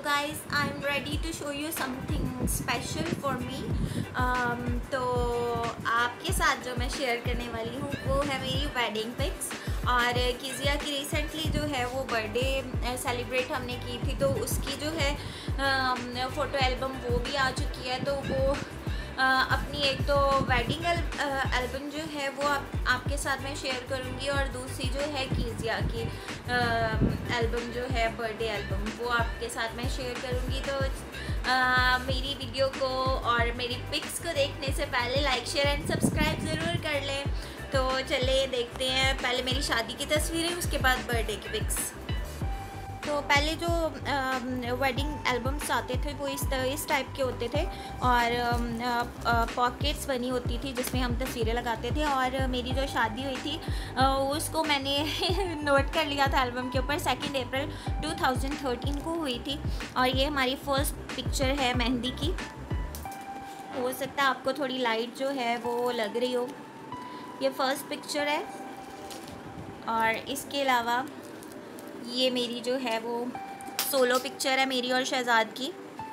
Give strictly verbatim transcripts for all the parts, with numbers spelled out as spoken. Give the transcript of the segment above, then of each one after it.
guys, I'm ready to show you something special for me. um, तो आपके साथ जो मैं शेयर करने वाली हूँ वो है मेरी वेडिंग पिक्स। और किजिया की रिसेंटली जो है वो बर्थडे सेलिब्रेट हमने की थी, तो उसकी जो है फ़ोटो एल्बम वो भी आ चुकी है। तो वो Uh, अपनी एक तो वेडिंग एल्बम जो है वो आप, आपके साथ मैं शेयर करूँगी, और दूसरी जो है किजिया की एल्बम जो है बर्थडे एल्बम वो आपके साथ मैं शेयर करूँगी। तो uh, मेरी वीडियो को और मेरी पिक्स को देखने से पहले लाइक शेयर एंड सब्सक्राइब ज़रूर कर लें। तो चलिए देखते हैं, पहले मेरी शादी की तस्वीरें, उसके बाद बर्थडे की पिक्स। तो पहले जो वेडिंग एल्बम्स आते थे वो इस इस टाइप के होते थे, और पॉकेट्स बनी होती थी जिसमें हम तस्वीरें लगाते थे। और मेरी जो शादी हुई थी आ, उसको मैंने नोट कर लिया था एल्बम के ऊपर, second April two thousand thirteen को हुई थी। और ये हमारी फ़र्स्ट पिक्चर है मेहंदी की। हो सकता है आपको थोड़ी लाइट जो है वो लग रही हो। ये फ़र्स्ट पिक्चर है। और इसके अलावा ये मेरी जो है वो सोलो पिक्चर है, मेरी और शहजाद की।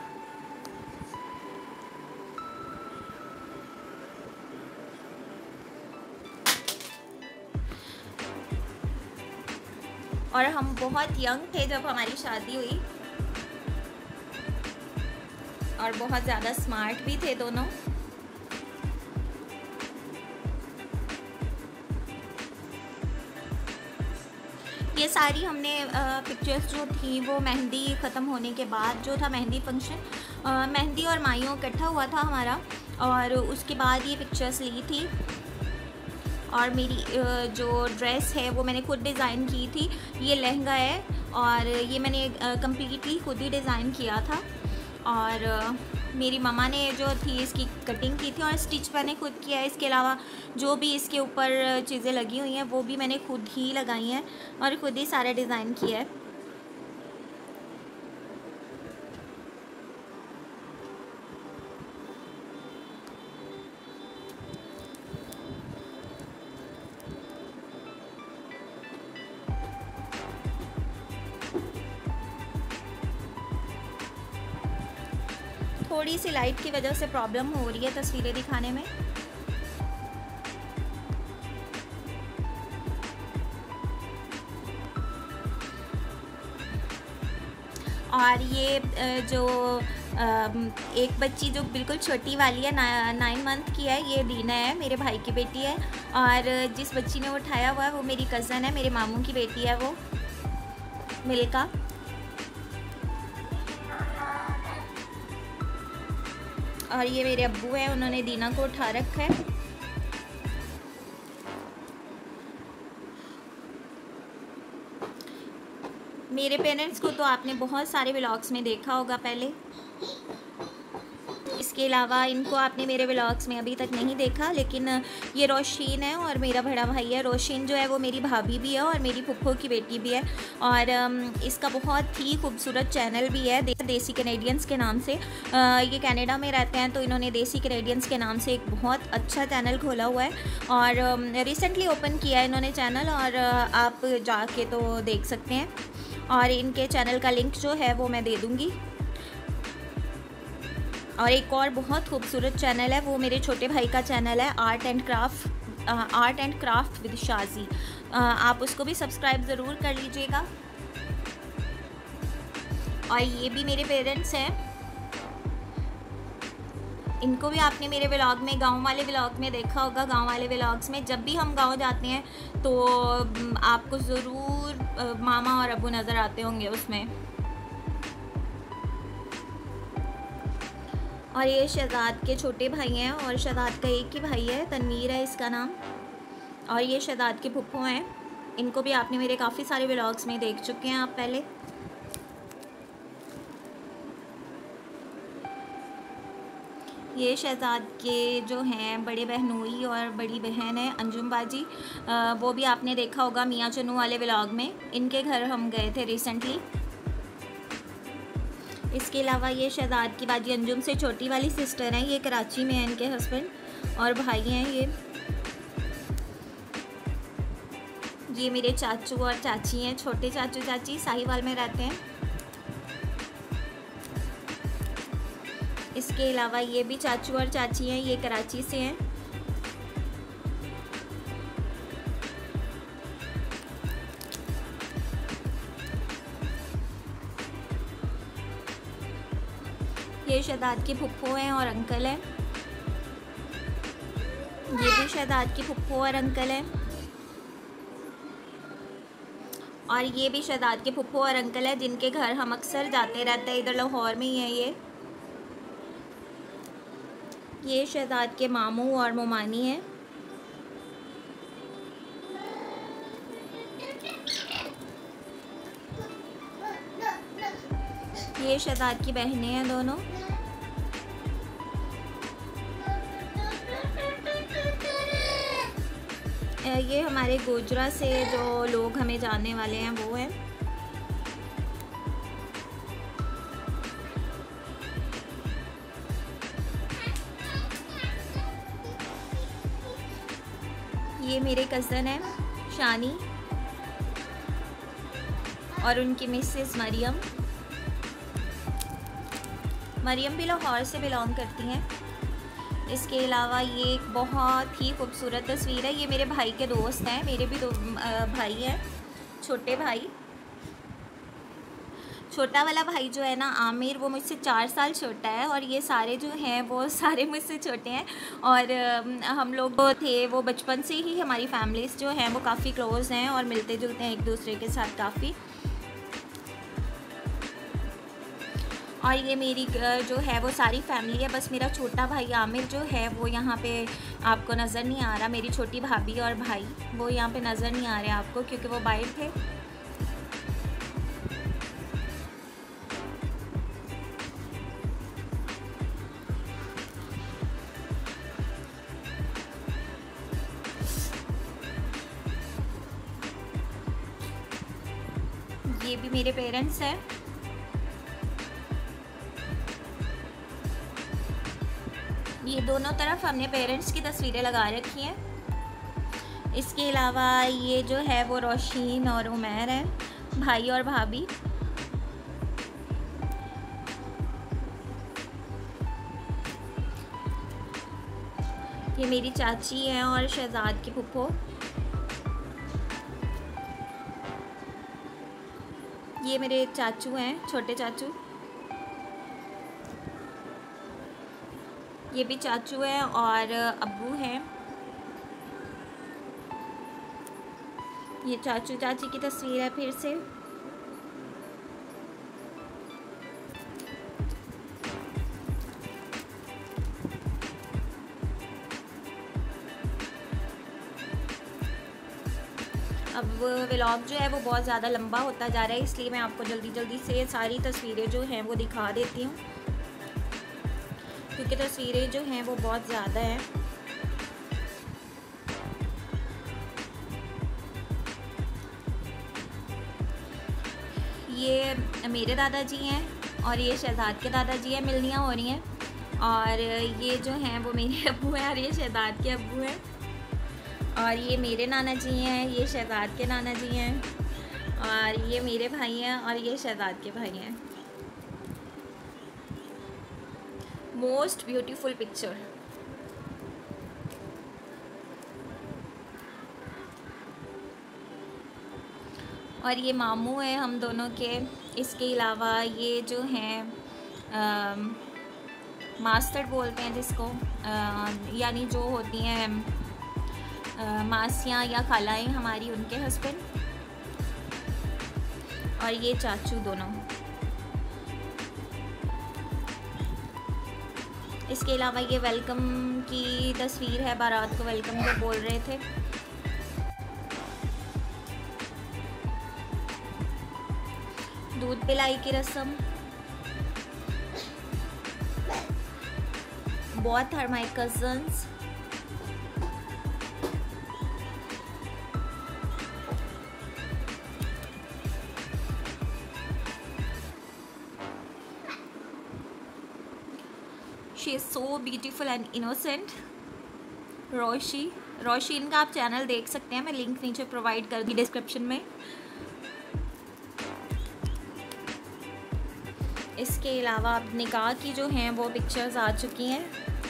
और हम बहुत यंग थे जब हमारी शादी हुई, और बहुत ज़्यादा स्मार्ट भी थे दोनों। ये सारी हमने पिक्चर्स जो थी वो मेहंदी ख़त्म होने के बाद जो था मेहंदी फंक्शन, मेहंदी और माइयों इकट्ठा हुआ था हमारा, और उसके बाद ये पिक्चर्स ली थी। और मेरी जो ड्रेस है वो मैंने खुद डिज़ाइन की थी। ये लहंगा है और ये मैंने कम्प्लीटली खुद ही डिज़ाइन किया था। और मेरी मम्मा ने जो थी इसकी कटिंग की थी और स्टिच मैंने खुद किया है। इसके अलावा जो भी इसके ऊपर चीज़ें लगी हुई हैं वो भी मैंने खुद ही लगाई हैं और खुद ही सारा डिज़ाइन किया है। थोड़ी सी लाइट की वजह से प्रॉब्लम हो रही है तस्वीरें दिखाने में। और ये जो एक बच्ची जो बिल्कुल छोटी वाली है, ना, नाइन मंथ की है, ये दीना है, मेरे भाई की बेटी है। और जिस बच्ची ने उठाया हुआ है वो मेरी कज़न है, मेरे मामू की बेटी है वो, मिल्का। और ये मेरे अब्बू हैं, उन्होंने दीना को उठा रखा है। मेरे पेरेंट्स को तो आपने बहुत सारे व्लॉग्स में देखा होगा पहले। इसके अलावा इनको आपने मेरे व्लॉग्स में अभी तक नहीं देखा, लेकिन ये रोशीन है और मेरा बड़ा भाई है। रोशीन जो है वो मेरी भाभी भी है और मेरी फुफ्फो की बेटी भी है। और इसका बहुत ही खूबसूरत चैनल भी है, देसी कैनेडियंस के नाम से। ये कनाडा में रहते हैं, तो इन्होंने देसी कैनेडियंस के नाम से एक बहुत अच्छा चैनल खोला हुआ है और रिसेंटली ओपन किया है इन्होंने चैनल, और आप जाके तो देख सकते हैं। और इनके चैनल का लिंक जो है वो मैं दे दूँगी। और एक और बहुत खूबसूरत चैनल है वो मेरे छोटे भाई का चैनल है, art and craft art and craft with Shaji. आप उसको भी सब्सक्राइब ज़रूर कर लीजिएगा। और ये भी मेरे पेरेंट्स हैं, इनको भी आपने मेरे व्लॉग में, गांव वाले व्लॉग में देखा होगा। गांव वाले व्लॉग्स में जब भी हम गांव जाते हैं तो आपको ज़रूर मामा और अब्बू नज़र आते होंगे उसमें। और ये शहजाद के छोटे भाई हैं, और शहजाद का एक ही भाई है, तनवीर है इसका नाम। और ये शहजाद के फुफ्फो हैं, इनको भी आपने मेरे काफ़ी सारे व्लॉग्स में देख चुके हैं आप पहले। ये शहजाद के जो हैं बड़े बहनोई और बड़ी बहन है अंजुम बाजी, वो भी आपने देखा होगा मियाँ चनू वाले व्लॉग में। इनके घर हम गए थे रिसेंटली। इसके अलावा ये शहजाद की बाजी अंजुम से छोटी वाली सिस्टर हैं, ये कराची में हैं इनके हस्बैंड, और भाई हैं ये ये मेरे चाचू और चाची हैं, छोटे चाचू चाची साहिवाल में रहते हैं। इसके अलावा ये भी चाचू और चाची हैं, ये कराची से हैं। ये शहजाद के फुप्पो हैं और अंकल हैं। ये भी शहजाद की फुप्पो और अंकल हैं। और ये भी शहजाद के फुप्पो और अंकल हैं जिनके घर हम अक्सर जाते रहते हैं, इधर लाहौर में ही है ये। ये शहजाद के मामू और मोमानी हैं। ये शहजाद की बहनें हैं दोनों। ये हमारे गोजरा से जो लोग हमें जानने वाले हैं वो हैं। ये मेरे कज़न हैं शानी और उनकी मिसेस मरियम। मरियम भी लाहौर से बिलोंग करती हैं। इसके अलावा ये एक बहुत ही खूबसूरत तस्वीर है। ये मेरे भाई के दोस्त हैं, मेरे भी दो भाई हैं, छोटे भाई। छोटा वाला भाई जो है ना आमिर, वो मुझसे चार साल छोटा है और ये सारे जो हैं वो सारे मुझसे छोटे हैं। और हम लोग थे वो बचपन से ही, हमारी फैमिलीज़ जो हैं वो काफ़ी क्लोज़ हैं और मिलते जुलते हैं एक दूसरे के साथ काफ़ी। और ये मेरी जो है वो सारी फैमिली है। बस मेरा छोटा भाई आमिर जो है वो यहाँ पे आपको नज़र नहीं आ रहा। मेरी छोटी भाभी और भाई वो यहाँ पे नज़र नहीं आ रहे आपको क्योंकि वो बाहर थे। ये भी मेरे पेरेंट्स हैं। ये दोनों तरफ हमने पेरेंट्स की तस्वीरें लगा रखी हैं। इसके अलावा ये जो है वो रोशीन और उमैर हैं, भाई और भाभी। ये मेरी चाची हैं और शहजाद की फुप्पो। ये मेरे चाचू हैं, छोटे चाचू। ये भी चाचू हैं और अब्बू हैं। ये चाचू चाची की तस्वीर है फिर से। अब व्लॉग जो है वो बहुत ज़्यादा लंबा होता जा रहा है, इसलिए मैं आपको जल्दी जल्दी से सारी तस्वीरें जो हैं वो दिखा देती हूँ क्योंकि तस्वीरें जो हैं वो बहुत ज़्यादा हैं। ये मेरे दादाजी हैं और ये शहजाद के दादाजी हैं, मिलनियाँ हो रही हैं। और ये जो हैं वो मेरे अब्बू हैं और ये शहजाद के अब्बू हैं। और ये मेरे नाना जी हैं, ये शहजाद के नाना जी हैं। और ये मेरे भाई हैं और ये शहजाद के भाई हैं। Most beautiful picture. और ये मामू है हम दोनों के। इसके अलावा ये जो हैं मास्टर बोलते हैं जिसको, यानी जो होती हैं मासियाँ या खालाएँ हमारी, उनके हस्बैंड। और ये चाचू दोनों। इसके अलावा ये वेलकम की तस्वीर है, बारात को वेलकम जब बोल रहे थे। दूध पिलाई की रस्म। Both are my cousins. She is so beautiful and innocent. रोशी रोशी इनका आप चैनल देख सकते हैं, मैं लिंक नीचे प्रोवाइड कर दी डिस्क्रिप्शन में। इसके अलावा अब निकाह की जो हैं वो पिक्चर्स आ चुकी हैं।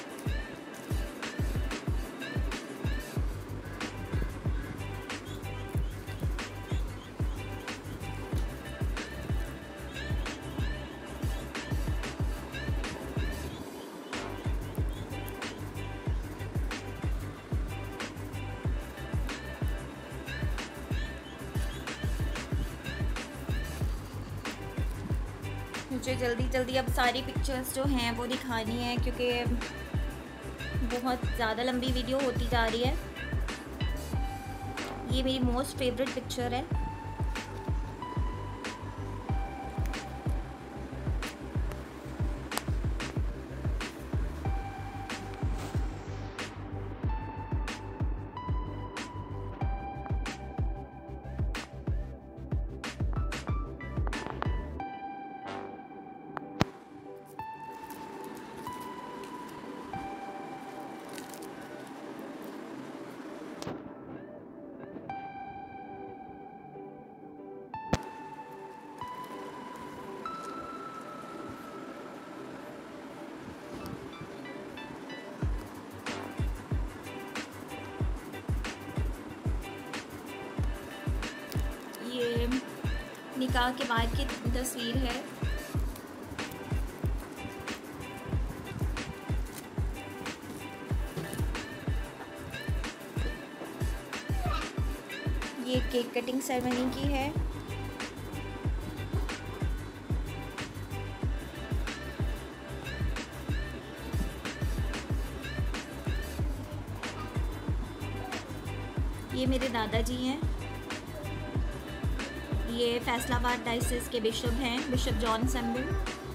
मुझे जल्दी जल्दी अब सारी पिक्चर्स जो हैं वो दिखानी है क्योंकि बहुत ज़्यादा लंबी वीडियो होती जा रही है। ये मेरी मोस्ट फेवरेट पिक्चर है। ये निकाह के बाद की तस्वीर है। ये केक कटिंग सेरेमनी की है। ये मेरे दादाजी हैं। ये फैसलाबाद डायसिस के बिशप हैं, बिशप जॉन सैमुअल।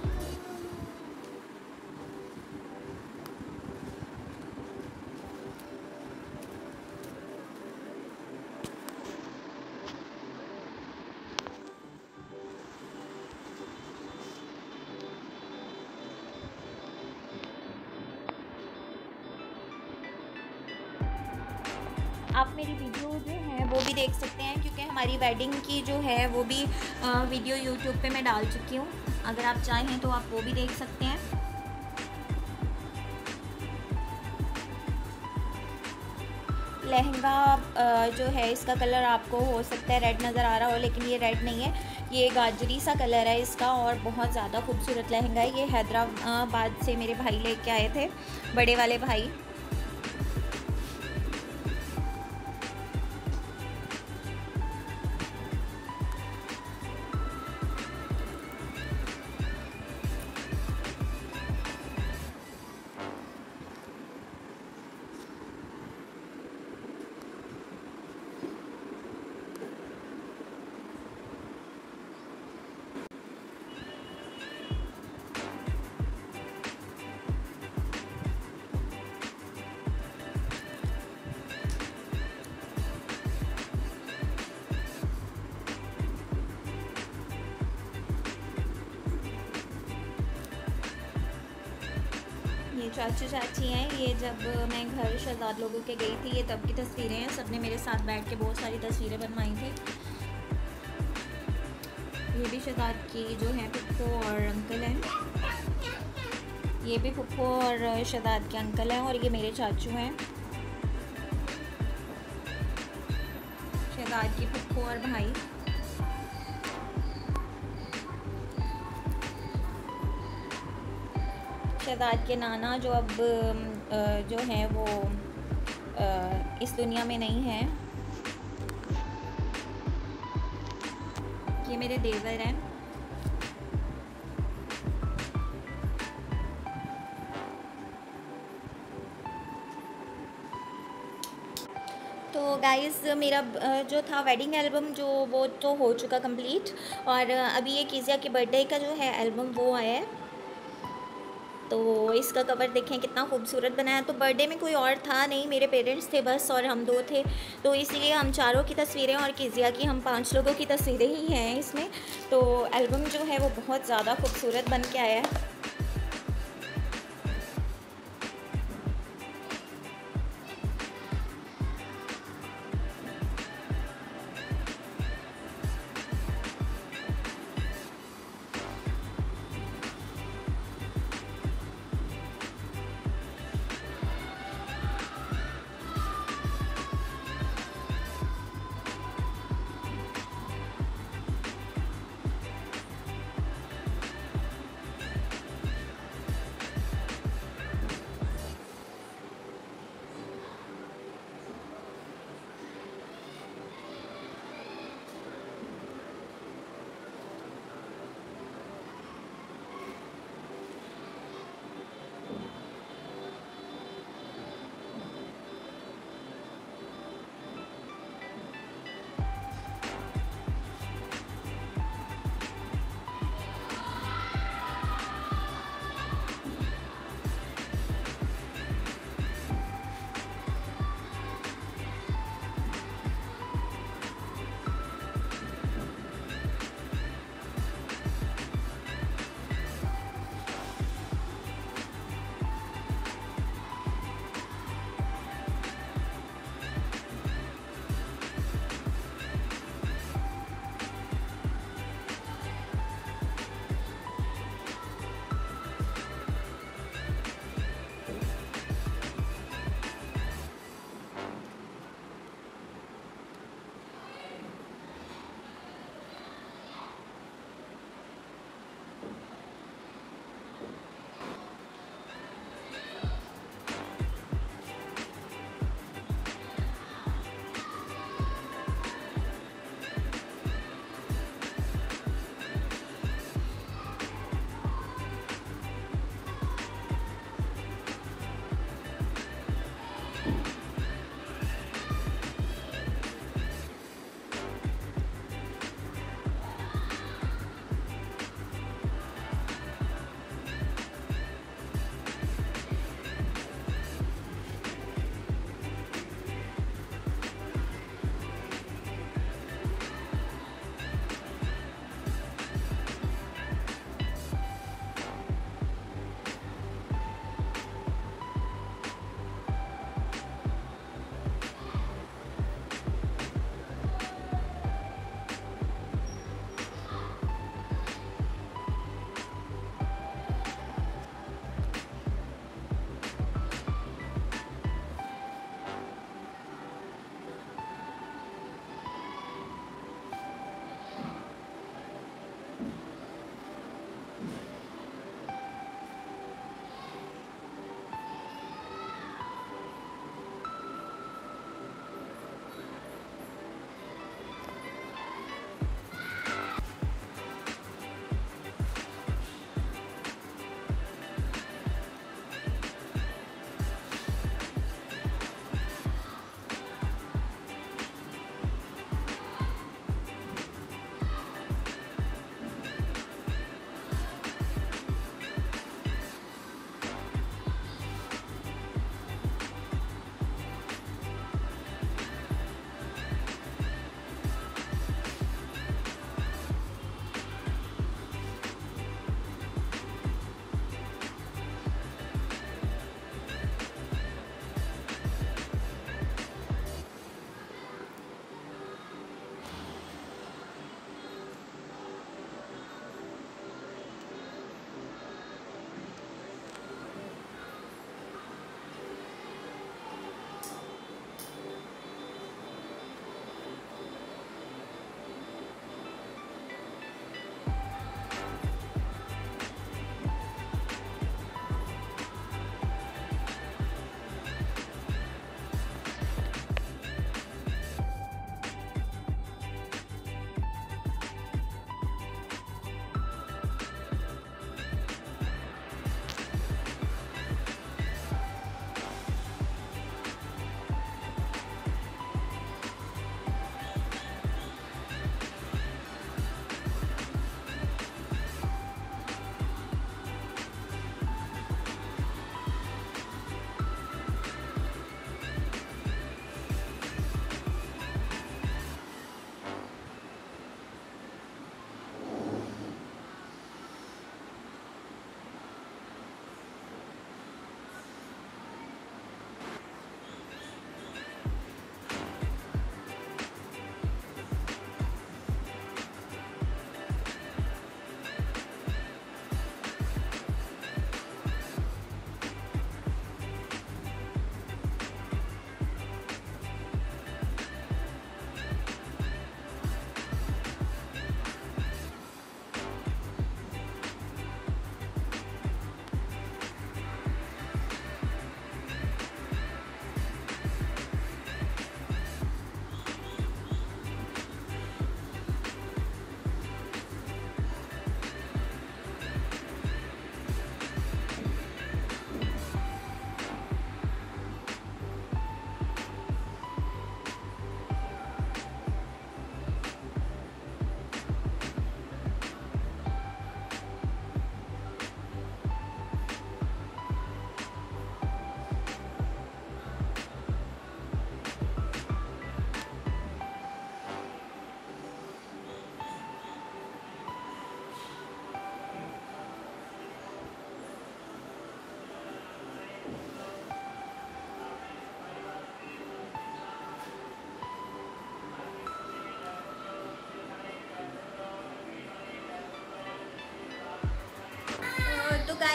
आप मेरी वीडियो जो है वो भी देख सकते हैं क्योंकि हमारी वेडिंग की जो है वो भी आ, वीडियो यूट्यूब पे मैं डाल चुकी हूँ। अगर आप चाहें तो आप वो भी देख सकते हैं। लहंगा जो है इसका कलर आपको हो सकता है रेड नज़र आ रहा हो, लेकिन ये रेड नहीं है, ये गाजरी सा कलर है इसका और बहुत ज़्यादा खूबसूरत लहंगा है। ये हैदराबाद से मेरे भाई लेके आए थे, बड़े वाले भाई। ये चाचू चाची हैं। ये जब मैं घर शहजाद लोगों के गई थी, ये तब की तस्वीरें हैं। सबने मेरे साथ बैठ के बहुत सारी तस्वीरें बनवाई थी। ये भी शहजाद की जो है फुप्पो और अंकल हैं। ये भी फुप्पो और शहजाद के अंकल हैं। और ये मेरे चाचू हैं, शहजाद की फुप्पो और भाई। शहजाद के नाना जो अब जो हैं वो इस दुनिया में नहीं हैं। ये मेरे देवर हैं। तो गाइस मेरा जो था वेडिंग एल्बम जो वो तो हो चुका कंप्लीट, और अभी ये कीजिया के बर्थडे का जो है एल्बम वो आया है। तो इसका कवर देखें कितना खूबसूरत बनाया। तो बर्थडे में कोई और था नहीं, मेरे पेरेंट्स थे बस और हम दो थे, तो इसलिए हम चारों की तस्वीरें और कीजिया की हम पांच लोगों की तस्वीरें ही हैं इसमें। तो एल्बम जो है वो बहुत ज़्यादा खूबसूरत बन के आया है।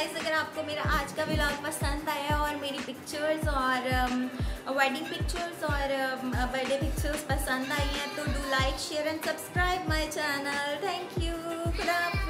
गाइस, अगर आपको मेरा आज का व्लॉग पसंद आया और मेरी पिक्चर्स और वेडिंग पिक्चर्स और बर्थडे पिक्चर्स पसंद आई हैं तो do like share and subscribe my channel. Thank you. खुदा